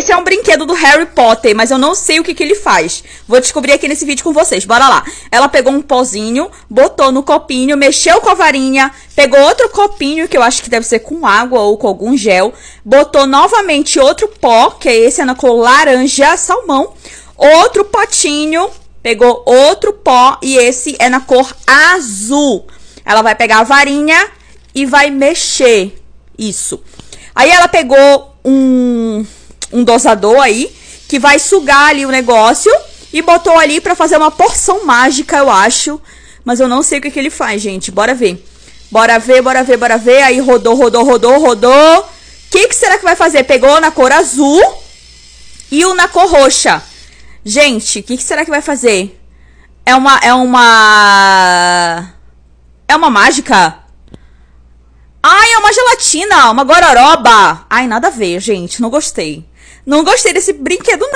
Esse é um brinquedo do Harry Potter, mas eu não sei o que ele faz. Vou descobrir aqui nesse vídeo com vocês. Bora lá. Ela pegou um pozinho, botou no copinho, mexeu com a varinha, pegou outro copinho, que eu acho que deve ser com água ou com algum gel, botou novamente outro pó, que é esse, é na cor laranja, salmão, outro potinho, pegou outro pó e esse é na cor azul. Ela vai pegar a varinha e vai mexer isso. Aí ela pegou um dosador aí, que vai sugar ali o negócio e botou ali pra fazer uma porção mágica, eu acho. Mas eu não sei o que ele faz, gente. Bora ver. Bora ver, bora ver, bora ver. Aí rodou, rodou, rodou, rodou. O que será que vai fazer? Pegou na cor azul e o na cor roxa. Gente, o que será que vai fazer? É uma mágica? Ai, é uma gelatina, uma gororoba. Ai, nada a ver, gente. Não gostei. Não gostei desse brinquedo,